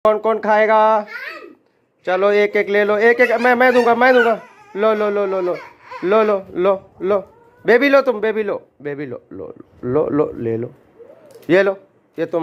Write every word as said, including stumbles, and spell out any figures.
कौन कौन खाएगा? चलो एक एक ले लो, एक एक मैं मैं दूंगा मैं दूंगा। लो लो लो लो लो लो लो लो लो बेबी लो, तुम बेबी लो, बेबी लो लो लो लो ले लो, ये लो, ये तुम